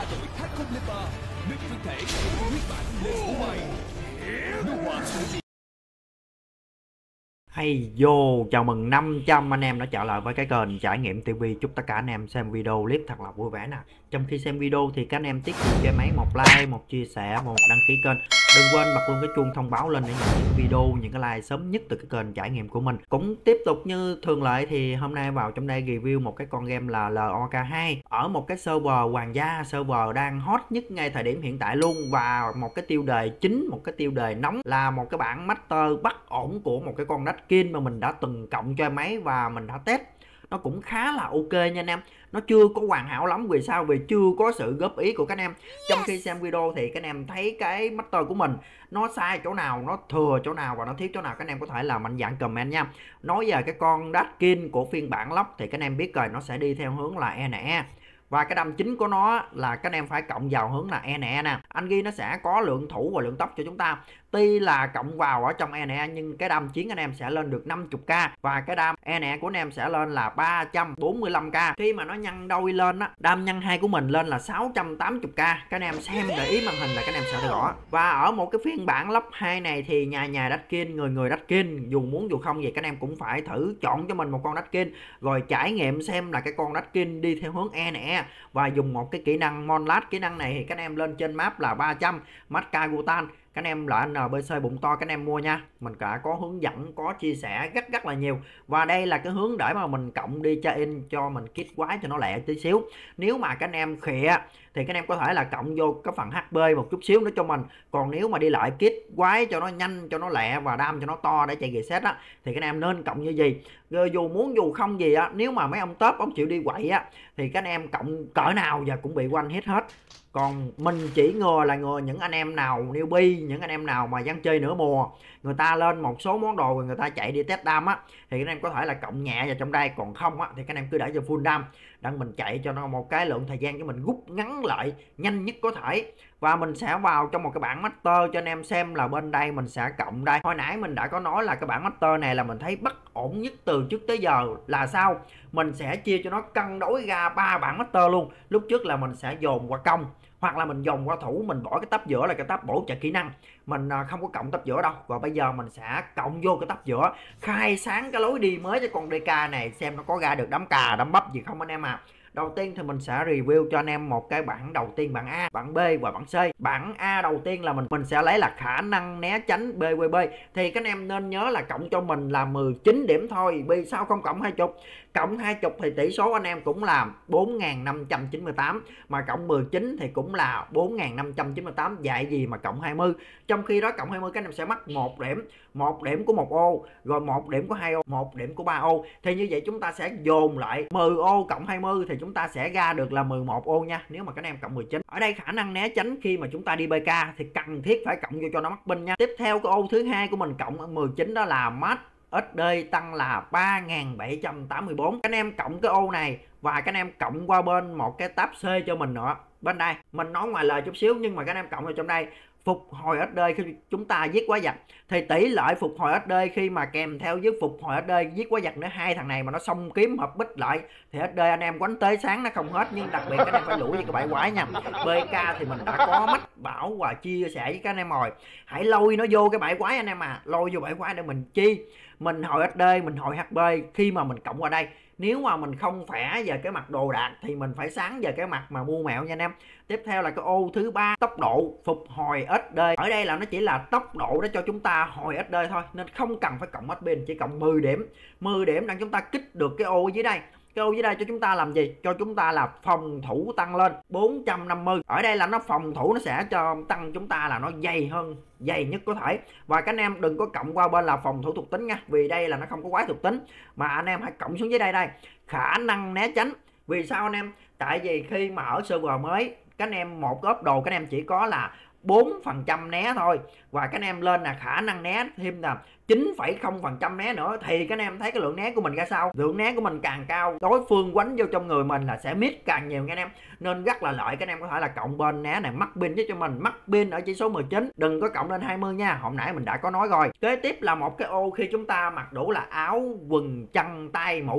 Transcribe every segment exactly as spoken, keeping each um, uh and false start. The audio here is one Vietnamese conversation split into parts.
đội Thái Không Lên Ba, nâng thân thể của nguyên bản lên của mày. Nước hoa suy. Hay vô, chào mừng năm trăm anh em đã trở lại với cái kênh Trải Nghiệm ti vi. Chúc tất cả anh em xem video clip thật là vui vẻ nè. Trong khi xem video thì các anh em tiết kiệm cho máy một like, một chia sẻ, một đăng ký kênh. Đừng quên bật luôn cái chuông thông báo lên để nhận những video, những cái like sớm nhất từ cái kênh Trải Nghiệm của mình. Cũng tiếp tục như thường lệ thì hôm nay vào trong đây review một cái con game là lờ o ca hai ở một cái server hoàng gia, server đang hot nhất ngay thời điểm hiện tại luôn, và một cái tiêu đề chính, một cái tiêu đề nóng là một cái bản master bắt ổn của một cái con Nutkin mà mình đã từng cộng cho máy và mình đã test. Nó cũng khá là ok nha anh em. Nó chưa có hoàn hảo lắm, vì sao? Vì chưa có sự góp ý của các anh em. Trong khi xem video thì các anh em thấy cái master của mình nó sai chỗ nào, nó thừa chỗ nào và nó thiếu chỗ nào, các anh em có thể là mạnh dạn comment nha. Nói về cái con Nutkin của phiên bản lock thì các anh em biết rồi, nó sẽ đi theo hướng là e en e. Và cái đam chính của nó là các anh em phải cộng vào hướng là e en e nè. Anh ghi nó sẽ có lượng thủ và lượng tốc cho chúng ta. Tuy là cộng vào ở trong e en e nhưng cái đam chiến anh em sẽ lên được năm mươi k, và cái đam e en e của anh em sẽ lên là ba trăm bốn mươi lăm k. Khi mà nó nhân đôi lên á, đam nhân hai của mình lên là sáu trăm tám mươi k. Các anh em xem để ý màn hình là các anh em sẽ rõ. Và ở một cái phiên bản lock hai này thì nhà nhà Nutkin, người người Nutkin, dù muốn dù không gì các anh em cũng phải thử chọn cho mình một con Nutkin rồi trải nghiệm xem là cái con Nutkin đi theo hướng e en e và dùng một cái kỹ năng Monlat. Kỹ năng này thì các anh em lên trên map là ba trăm Matka Gutan. Các anh em là en bê xê bụng to các anh em mua nha. Mình cả có hướng dẫn, có chia sẻ rất rất là nhiều. Và đây là cái hướng để mà mình cộng đi cho in cho mình kit quái cho nó lẹ tí xíu. Nếu mà các anh em khịa thì các anh em có thể là cộng vô cái phần hát pê một chút xíu nữa cho mình. Còn nếu mà đi lại kit quái cho nó nhanh, cho nó lẹ và đam cho nó to để chạy reset á, thì các anh em nên cộng như gì. Rồi dù muốn dù không gì á, nếu mà mấy ông top ông chịu đi quậy á thì các anh em cộng cỡ nào và cũng bị one hit hết. Còn mình chỉ ngừa là ngừa những anh em nào newbie, những anh em nào mà dân chơi nửa mùa, người ta lên một số món đồ rồi người ta chạy đi test đam á, thì các em có thể là cộng nhẹ vào trong đây. Còn không á thì các em cứ để cho full đam đang mình chạy cho nó một cái lượng thời gian cho mình rút ngắn lại nhanh nhất có thể. Và mình sẽ vào trong một cái bảng master cho anh em xem là bên đây mình sẽ cộng đây. Hồi nãy mình đã có nói là cái bảng master này là mình thấy bất ổn nhất từ trước tới giờ là sao? Mình sẽ chia cho nó cân đối ra ba bảng master luôn. Lúc trước là mình sẽ dồn qua công, hoặc là mình dồn qua thủ, mình bỏ cái tắp giữa là cái tắp bổ trợ kỹ năng, mình không có cộng tắp giữa đâu. Và bây giờ mình sẽ cộng vô cái tắp giữa, khai sáng cái lối đi mới cho con đê ca này, xem nó có ra được đám cà đám bắp gì không anh em à. Đầu tiên thì mình sẽ review cho anh em một cái bảng đầu tiên, bảng A, bảng B và bảng C. Bảng A đầu tiên là mình mình sẽ lấy là khả năng né tránh bê vê bê. Thì các anh em nên nhớ là cộng cho mình là mười chín điểm thôi. Vì sao không cộng hai mươi? Cộng hai mươi thì tỷ số anh em cũng là bốn nghìn năm trăm chín mươi tám, mà cộng mười chín thì cũng là bốn nghìn năm trăm chín mươi tám. Dạy gì mà cộng hai mươi. Trong khi đó cộng hai mươi các anh em sẽ mất một điểm, một điểm của một ô, rồi một điểm của hai ô, một điểm của ba ô. Thì như vậy chúng ta sẽ dồn lại mười ô cộng hai mươi thì chúng ta sẽ ra được là mười một ô nha, nếu mà các anh em cộng mười chín. Ở đây khả năng né tránh khi mà chúng ta đi bê ca thì cần thiết phải cộng vô cho nó mắc binh nha. Tiếp theo cái ô thứ hai của mình cộng mười chín đó là mát ét đê tăng là ba nghìn bảy trăm tám mươi tư. Các anh em cộng cái ô này và các anh em cộng qua bên một cái tab C cho mình nữa. Bên đây mình nói ngoài lời chút xíu nhưng mà các anh em cộng vào trong đây, phục hồi ét đê khi chúng ta giết quái vật thì tỷ lệ phục hồi ét đê khi mà kèm theo với phục hồi ét đê giết quái vật nữa, hai thằng này mà nó xông kiếm hợp bích lại thì ét đê anh em quánh tới sáng nó không hết. Nhưng đặc biệt các anh em phải lũi với cái bãi quái nha. bê ca thì mình đã có mách bảo và chia sẻ với các anh em rồi, hãy lôi nó vô cái bãi quái anh em à, lôi vô bãi quái để mình chi mình hồi ét đê, mình hồi hát pê khi mà mình cộng qua đây. Nếu mà mình không khỏe về cái mặt đồ đạc thì mình phải sáng về cái mặt mà mua mẹo nha anh em. Tiếp theo là cái ô thứ ba, tốc độ phục hồi ét đê. Ở đây là nó chỉ là tốc độ để cho chúng ta hồi ét đê thôi, nên không cần phải cộng ét pê, chỉ cộng mười điểm. mười điểm để chúng ta kích được cái ô dưới đây. Cái ô dưới đây cho chúng ta làm gì? Cho chúng ta là phòng thủ tăng lên bốn trăm năm mươi. Ở đây là nó phòng thủ nó sẽ cho tăng chúng ta là nó dày hơn, dày nhất có thể. Và các anh em đừng có cộng qua bên là phòng thủ thuộc tính nha, vì đây là nó không có quái thuộc tính, mà anh em hãy cộng xuống dưới đây đây, khả năng né tránh. Vì sao anh em? Tại vì khi mà ở server mới các anh em một ốp đồ các anh em chỉ có là bốn phần trăm né thôi, và các anh em lên là khả năng né thêm là chín phẩy không phần trăm né nữa, thì các anh em thấy cái lượng né của mình ra sao? Lượng né của mình càng cao, đối phương quánh vô trong người mình là sẽ miss càng nhiều nha anh em, nên rất là lợi. Các anh em có thể là cộng bên né này, mắc pin với cho mình, mắc pin ở chỉ số mười chín, đừng có cộng lên hai mươi nha, hồi nãy mình đã có nói rồi. Kế tiếp là một cái ô khi chúng ta mặc đủ là áo quần chân tay mũ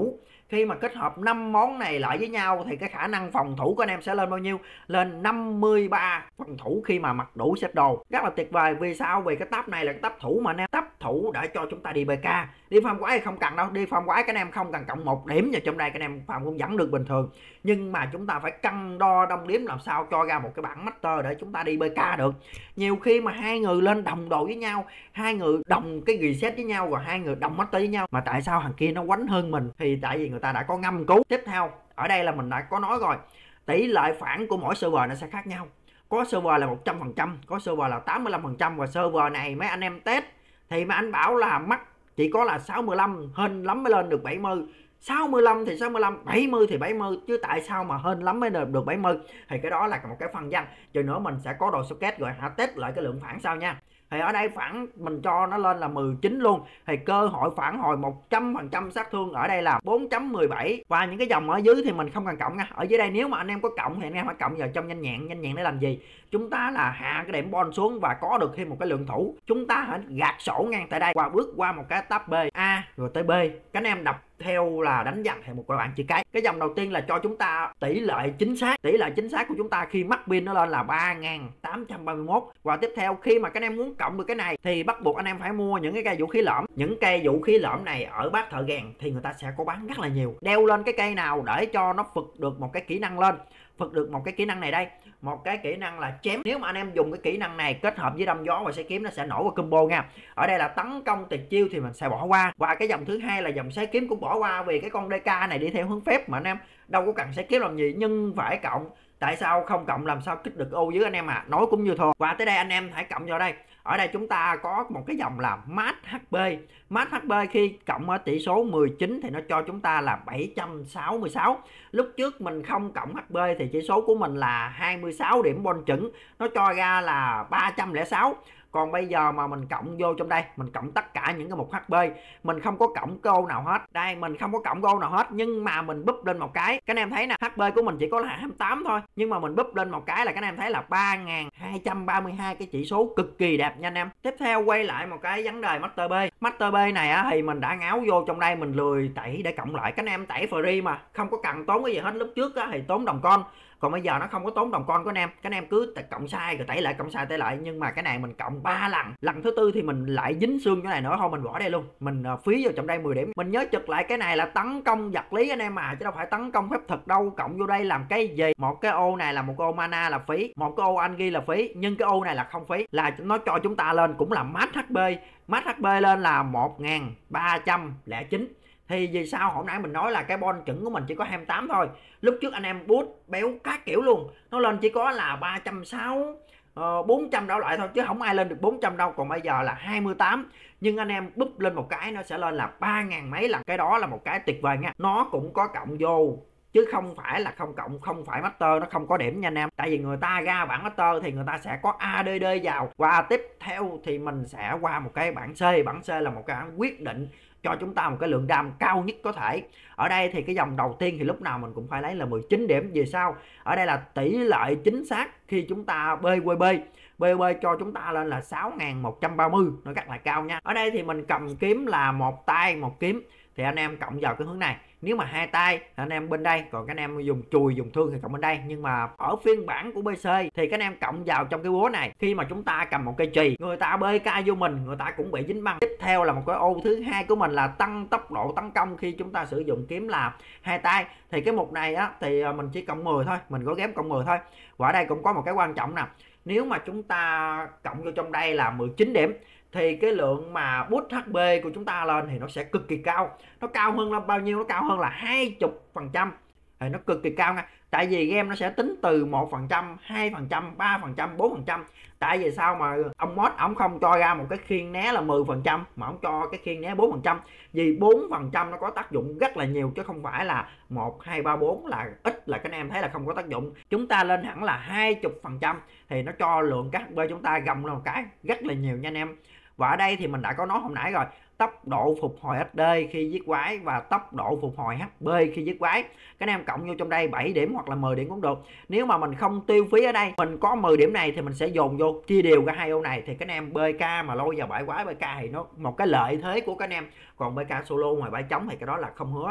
Khi mà kết hợp năm món này lại với nhau thì cái khả năng phòng thủ của anh em sẽ lên bao nhiêu? Lên năm mươi ba phòng thủ khi mà mặc đủ set đồ. Rất là tuyệt vời. Vì sao? Vì cái tab này là cái tab thủ mà anh em. Tab thủ để cho chúng ta đi bê ca. Đi farm quái thì không cần đâu. Đi farm quái các anh em không cần cộng một điểm vào trong đây, các anh em farm cũng vẫn được bình thường. Nhưng mà chúng ta phải cân đo đong đếm làm sao cho ra một cái bản master để chúng ta đi bê ca được. Nhiều khi mà hai người lên đồng đồ với nhau, hai người đồng cái reset với nhau, rồi hai người đồng master với nhau, mà tại sao thằng kia nó quánh hơn mình? Thì tại vì người ta đã có ngâm cứu. Tiếp theo ở đây là mình đã có nói rồi, tỷ lệ phản của mỗi server nó sẽ khác nhau. Có server là một trăm phần trăm, có server là tám mươi lăm phần trăm, và server này mấy anh em test thì mấy anh bảo là mắc chỉ có là sáu mươi lăm, hên lắm mới lên được bảy mươi. sáu mươi lăm thì sáu mươi lăm, bảy mươi thì bảy mươi, chứ tại sao mà hên lắm mới được bảy mươi? Thì cái đó là một cái phân văn. Rồi nữa mình sẽ có đồ socket rồi hả, test lại cái lượng phản sau nha. Thì ở đây phản mình cho nó lên là mười chín luôn. Thì cơ hội phản hồi một trăm phần trăm sát thương ở đây là bốn chấm mười bảy. Và những cái dòng ở dưới thì mình không cần cộng nha. Ở dưới đây nếu mà anh em có cộng thì anh em phải cộng vào trong nhanh nhẹn. Nhanh nhẹn để làm gì? Chúng ta là hạ cái điểm bon xuống và có được thêm một cái lượng thủ. Chúng ta hãy gạt sổ ngang tại đây và bước qua một cái tab B, A rồi tới B. Các anh em đọc theo là đánh dần theo một các bạn chữ cái. Cái dòng đầu tiên là cho chúng ta tỷ lệ chính xác. Tỷ lệ chính xác của chúng ta khi mắc pin nó lên là ba nghìn tám trăm ba mươi mốt. Và tiếp theo khi mà các anh em muốn cộng được cái này thì bắt buộc anh em phải mua những cái cây vũ khí lõm. Những cây vũ khí lõm này ở bát thợ rèn thì người ta sẽ có bán rất là nhiều. Đeo lên cái cây nào để cho nóฝึk được một cái kỹ năng lên.ฝึk được một cái kỹ năng này đây, một cái kỹ năng là chém. Nếu mà anh em dùng cái kỹ năng này kết hợp với đâm gió và xe kiếm nó sẽ nổ vào combo nha. Ở đây là tấn công tuyệt chiêu thì mình sẽ bỏ qua. Và cái dòng thứ hai là dòng xe kiếm cũng bỏ qua, vì cái con đê ca này đi theo hướng phép mà anh em đâu có cần xe kiếm làm gì, nhưng phải cộng. Tại sao không cộng làm sao kích được ô dưới anh em à, nói cũng như thua. Và tới đây anh em hãy cộng vào đây. Ở đây chúng ta có một cái dòng là Max hát pê. Max hát pê khi cộng ở tỷ số mười chín thì nó cho chúng ta là bảy trăm sáu mươi sáu. Lúc trước mình không cộng hát pê thì chỉ số của mình là hai mươi sáu điểm bon chuẩn, nó cho ra là ba trăm lẻ sáu. Còn bây giờ mà mình cộng vô trong đây, mình cộng tất cả những cái mục hát pê, mình không có cộng cái ô nào hết. Đây mình không có cộng cái ô nào hết, nhưng mà mình búp lên một cái, các anh em thấy nè, hát pê của mình chỉ có là hai mươi tám thôi, nhưng mà mình búp lên một cái là các anh em thấy là ba nghìn hai trăm ba mươi hai, cái chỉ số cực kỳ đẹp nha anh em. Tiếp theo quay lại một cái vấn đề Master B. Master B này á thì mình đã ngáo vô trong đây, mình lười tẩy để cộng lại. Các anh em tẩy free mà không có cần tốn cái gì hết. Lúc trước á thì tốn đồng con, còn bây giờ nó không có tốn đồng con của anh em. Các anh em cứ cộng sai rồi tẩy lại, cộng sai tẩy lại. Nhưng mà cái này mình cộng ba lần, lần thứ tư thì mình lại dính xương cái này nữa, thôi mình bỏ đây luôn, mình phí vào trong đây mười điểm. Mình nhớ trực lại cái này là tấn công vật lý anh em à, chứ đâu phải tấn công phép thuật đâu. Cộng vô đây làm cái gì? Một cái ô này là một ô mana là phí, một cái ô anh ghi là phí, nhưng cái ô này là không phí, là nó cho chúng ta lên cũng là max hát pê. Max hát pê lên là một nghìn ba trăm lẻ chín. Thì vì sao hồi nãy mình nói là cái bon chuẩn của mình chỉ có hai mươi tám thôi. Lúc trước anh em boost béo các kiểu luôn, nó lên chỉ có là ba trăm sáu mươi, uh, bốn trăm đảo lại thôi, chứ không ai lên được bốn trăm đâu. Còn bây giờ là hai mươi tám, nhưng anh em búp lên một cái nó sẽ lên là ba ngàn mấy lần. Cái đó là một cái tuyệt vời nha. Nó cũng có cộng vô chứ không phải là không cộng, không phải master nó không có điểm nha anh em. Tại vì người ta ra bản master thì người ta sẽ có a đê đê vào. Và tiếp theo thì mình sẽ qua một cái bảng C. Bảng C là một cái bảng quyết định cho chúng ta một cái lượng đam cao nhất có thể. Ở đây thì cái dòng đầu tiên thì lúc nào mình cũng phải lấy là mười chín điểm. Vì sao? Ở đây là tỷ lệ chính xác khi chúng ta bê quê bê. bê bê cho chúng ta lên là sáu nghìn một trăm ba mươi, nó rất là cao nha. Ở đây thì mình cầm kiếm là một tay một kiếm, thì anh em cộng vào cái hướng này. Nếu mà hai tay anh em bên đây, còn các anh em dùng chùi dùng thương thì cộng bên đây. Nhưng mà ở phiên bản của pê xê thì các anh em cộng vào trong cái búa này. Khi mà chúng ta cầm một cây chì, người ta bê ca vô mình, người ta cũng bị dính băng. Tiếp theo là một cái ô thứ hai của mình là tăng tốc độ tấn công khi chúng ta sử dụng kiếm là hai tay. Thì cái mục này á thì mình chỉ cộng mười thôi, mình có ghép cộng mười thôi. Và ở đây cũng có một cái quan trọng nè, nếu mà chúng ta cộng vô trong đây là mười chín điểm thì cái lượng mà boost hát pê của chúng ta lên thì nó sẽ cực kỳ cao. Nó cao hơn là bao nhiêu? Nó cao hơn là hai mươi phần trăm. Thì nó cực kỳ cao nha. Tại vì game nó sẽ tính từ một phần trăm, hai phần trăm, ba phần trăm, bốn phần trăm. Tại vì sao mà ông mod ông không cho ra một cái khiên né là mười phần trăm mà ông cho cái khiên né bốn phần trăm? Vì bốn phần trăm nó có tác dụng rất là nhiều, chứ không phải là một, hai, ba, bốn là ít là các anh em thấy là không có tác dụng. Chúng ta lên hẳn là hai mươi phần trăm thì nó cho lượng các hát pê chúng ta gầm lên một cái rất là nhiều nha anh em. Và ở đây thì mình đã có nói hồi nãy rồi, tốc độ phục hồi ét đê khi giết quái và tốc độ phục hồi hát pê khi giết quái. Các anh em cộng vô trong đây bảy điểm hoặc là mười điểm cũng được. Nếu mà mình không tiêu phí ở đây, mình có mười điểm này thì mình sẽ dồn vô chia đều cả hai ô này, thì các anh em bê ca mà lôi vào bãi quái bê ca thì nó một cái lợi thế của các anh em. Còn bê ca solo ngoài bãi trống thì cái đó là không hứa.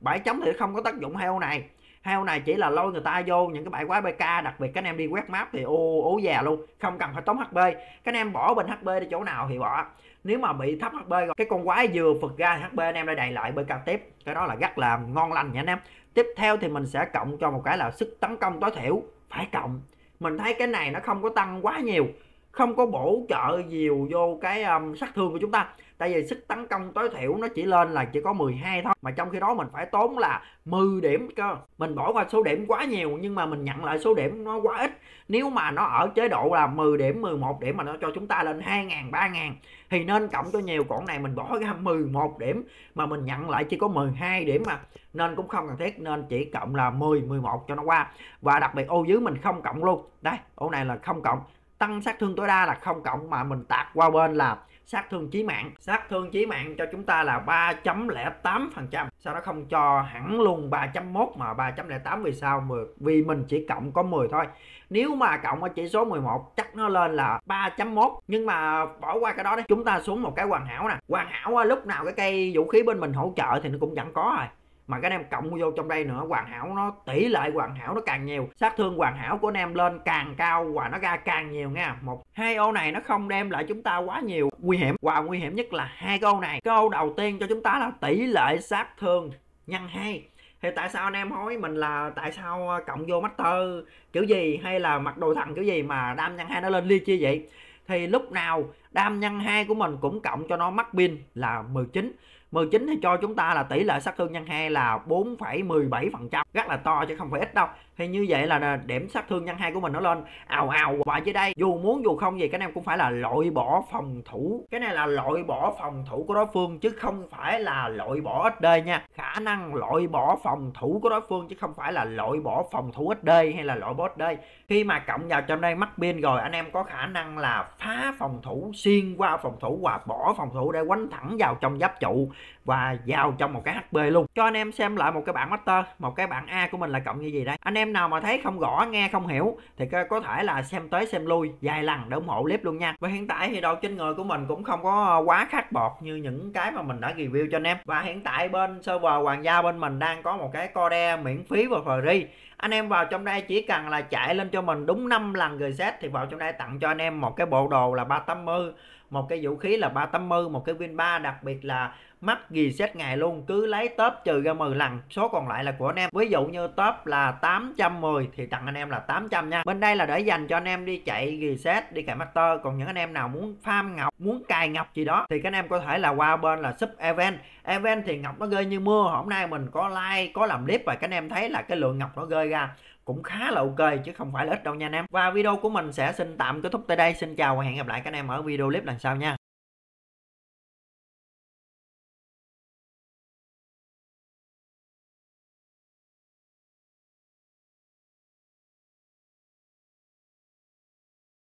bảy chấm thì không có tác dụng hai ô này. Hai ô này chỉ là lôi người ta vô những cái bãi quái bê ca, đặc biệt các anh em đi quét map thì ô ố già luôn, không cần phải tốn hát pê. Các anh em bỏ bình hát pê đi chỗ nào thì bỏ. Nếu mà bị thấp hát pê, cái con quái vừa phật ra thì hát pê anh em lại đầy lại bê ca tiếp. Cái đó là rất là ngon lành nha anh em. Tiếp theo thì mình sẽ cộng cho một cái là sức tấn công tối thiểu, phải cộng. Mình thấy cái này nó không có tăng quá nhiều, không có bổ trợ nhiều vô cái um, sát thương của chúng ta. Tại vì sức tấn công tối thiểu nó chỉ lên là chỉ có mười hai thôi, mà trong khi đó mình phải tốn là mười điểm cơ. Mình bỏ qua số điểm quá nhiều nhưng mà mình nhận lại số điểm nó quá ít. Nếu mà nó ở chế độ là mười điểm, mười một điểm mà nó cho chúng ta lên hai ngàn, ba ngàn thì nên cộng cho nhiều. Còn này mình bỏ ra mười một điểm mà mình nhận lại chỉ có mười hai điểm mà, nên cũng không cần thiết, nên chỉ cộng là mười, mười một cho nó qua. Và đặc biệt ô dưới mình không cộng luôn. Đây, ô này là không cộng. Tăng sát thương tối đa là không cộng, mà mình tạt qua bên là sát thương chí mạng. Sát thương chí mạng cho chúng ta là ba chấm không tám phần trăm. Sao nó không cho hẳn luôn ba chấm một mà ba chấm không tám? Vì sao? Vì mình chỉ cộng có mười thôi. Nếu mà cộng ở chỉ số mười một chắc nó lên là ba chấm một. Nhưng mà bỏ qua cái đó đấy, chúng ta xuống một cái hoàn hảo nè. Hoàn hảo lúc nào cái cây vũ khí bên mình hỗ trợ thì nó cũng vẫn có rồi. Mà các anh em cộng vô trong đây nữa, hoàn hảo nó tỷ lệ hoàn hảo nó càng nhiều, sát thương hoàn hảo của anh em lên càng cao và nó ra càng nhiều nha. Một hai ô này nó không đem lại chúng ta quá nhiều nguy hiểm, và nguy hiểm nhất là hai cái ô này. Cái ô đầu tiên cho chúng ta là tỷ lệ sát thương nhân hai. Thì tại sao anh em hỏi mình là tại sao cộng vô master kiểu gì hay là mặc đồ thần kiểu gì mà đam nhân hai nó lên ly chia vậy? Thì lúc nào đam nhân hai của mình cũng cộng cho nó mắc pin là mười chín. mười chín thì cho chúng ta là tỷ lệ sát thương nhân hai là bốn phẩy mười bảy phần trăm, rất là to chứ không phải ít đâu. Thì như vậy là điểm sát thương nhân hai của mình nó lên ào ào. Và dưới đây dù muốn dù không gì các anh em cũng phải là loại bỏ phòng thủ. Cái này là loại bỏ phòng thủ của đối phương chứ không phải là loại bỏ ét đê nha. Khả năng loại bỏ phòng thủ của đối phương chứ không phải là loại bỏ phòng thủ ét đê hay là loại bỏ ét đê. Khi mà cộng vào trong đây mắc pin rồi, anh em có khả năng là phá phòng thủ, xuyên qua phòng thủ và bỏ phòng thủ để quánh thẳng vào trong giáp trụ và vào trong một cái hát pê luôn. Cho anh em xem lại một cái bảng master, một cái bảng A của mình là cộng như gì đây. Anh em nào mà thấy không rõ, nghe không hiểu thì có thể là xem tới xem lui vài lần để ủng hộ clip luôn nha. Và hiện tại thì độ trên người của mình cũng không có quá khát bọt như những cái mà mình đã review cho anh em. Và hiện tại bên server Hoàng Gia bên mình đang có một cái core miễn phí và free. Anh em vào trong đây chỉ cần là chạy lên cho mình đúng năm lần reset thì vào trong đây tặng cho anh em một cái bộ đồ là ba tám mươi, một cái vũ khí là ba tám mươi, một cái win ba, đặc biệt là mắc reset ngày luôn. Cứ lấy top trừ ra mười lần, số còn lại là của anh em. Ví dụ như top là tám trăm mười thì tặng anh em là tám trăm nha. Bên đây là để dành cho anh em đi chạy reset, đi cài master. Còn những anh em nào muốn farm ngọc, muốn cài ngọc gì đó thì các anh em có thể là qua bên là sub event. Event thì ngọc nó rơi như mưa. Hôm nay mình có like, có làm clip và các anh em thấy là cái lượng ngọc nó rơi ra cũng khá là ok chứ không phải là ít đâu nha anh em. Và video của mình sẽ xin tạm kết thúc tại đây. Xin chào và hẹn gặp lại các anh em ở video clip lần sau nha.